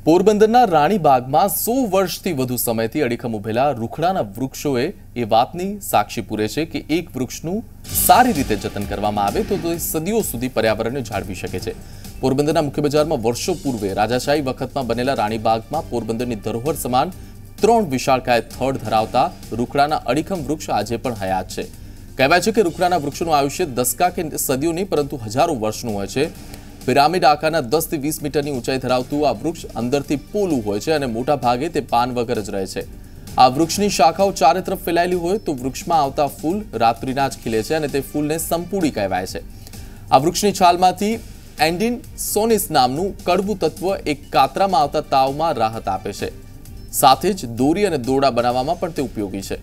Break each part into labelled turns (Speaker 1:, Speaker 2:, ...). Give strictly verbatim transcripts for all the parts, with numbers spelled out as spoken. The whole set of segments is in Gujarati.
Speaker 1: પોરબંદરના રાણીબાગમાં સો વર્ષથી વધુ સમયથી અડીખમ ઉભેલા રૂખડાના વૃક્ષોએ એ વાતની સાક્ષી પૂરે છે કે એક વૃક્ષનું સારી રીતે જતન કરવામાં આવે તો તે સદીઓ સુધી પર્યાવરણને જાળવી શકે છે। પોરબંદરના મુખ્ય બજારમાં વર્ષો પૂર્વે રાજાશાહી વખતમાં બનેલા રાણીબાગમાં પોરબંદરની ધરોહર સમાન ત્રણ વિશાળકાય થડ ધરાવતા રૂખડાના અડીખમ વૃક્ષ આજે પણ હયાત છે। કહેવાય છે કે રૂખડાના વૃક્ષોનું આયુષ્ય દસકા કે સદીઓ નહીં પરંતુ હજારો વર્ષનું હોય છે। पिरामिड आकारना दस થી વીસ મીટરની ઊંચાઈ ધરાવતું આ વૃક્ષ અંદરથી પોલું હોય છે અને મોટા ભાગે તે પાન વગર જ રહે છે। આ વૃક્ષની શાખાઓ ચારે તરફ ફેલાયેલી હોય તો વૃક્ષમાં આવતા ફૂલ રાત્રિના જ ખીલે છે અને તે ફૂલને સંપૂડી કહેવાય છે। આ વૃક્ષની છાલમાંથી એન્ડિન સોનિસ નામનું કડવું તત્વ એક કાતરામાં આવતા તાવમાં રાહત આપે છે। સાથે જ દોરી અને દોરડા બનાવવામાં પણ તે ઉપયોગી છે।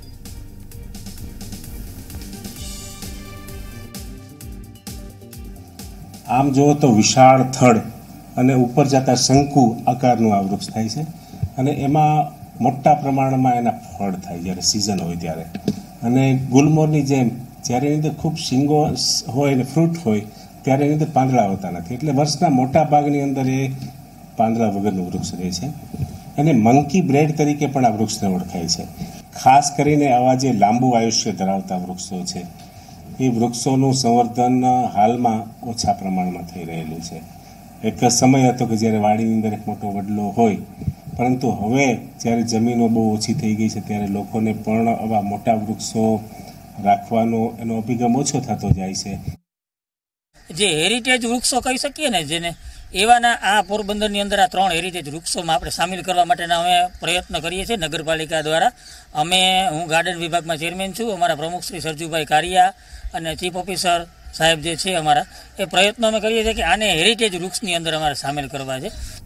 Speaker 2: आम जो तो विशाल थड़ अने ऊपर जाता शंकु आकारनु आ वृक्ष थाय छे अने एमां मोटा प्रमाणमां एना फळ थाय ज्यारे सीजन होय त्यारे अने गुलमोરની જેમ જ્યારે એની અંદર ખૂબ શીંગો હોય અને ફ્રૂટ હોય ત્યારે એની અંદર પાંદડા હોતા નથી એટલે વર્ષના મોટા ભાગની અંદર એ પાંદડા વગરનું વૃક્ષ રહે છે અને મંકી બ્રેડ તરીકે પણ આ વૃક્ષને ઓળખાય છે। ખાસ કરીને આવા જે લાંબુ આયુષ્ય ધરાવતા વૃક્ષો છે એ વૃક્ષોનું સંવર્ધન હાલમાં ઓછા પ્રમાણમાં થઈ રહેલું છે। એક સમય હતો કે જ્યારે વાડીની અંદર એક મોટો વડલો હોય પરંતુ હવે જ્યારે જમીનો બહુ ઓછી થઈ ગઈ છે ત્યારે લોકોને પણ આવા મોટા વૃક્ષો રાખવાનો એનો અભિગમ ઓછો થતો જાય છે।
Speaker 3: જે હેરિટેજ વૃક્ષો કહી શકીએ ને જેને એવાના આ પોરબંદરની અંદર આ ત્રણ હેરિટેજ વૃક્ષોમાં આપણે સામેલ કરવા માટેના અમે પ્રયત્ન કરીએ છીએ નગરપાલિકા દ્વારા। અમે હું ગાર્ડન વિભાગમાં ચેરમેન છું, અમારા પ્રમુખ શ્રી સરજુભાઈ કારિયા અને ચીફ ઓફિસર સાહેબ જે છે અમારા એ પ્રયત્નો અમે કરીએ છીએ કે આને હેરિટેજ વૃક્ષની અંદર અમારે સામેલ કરવા છે।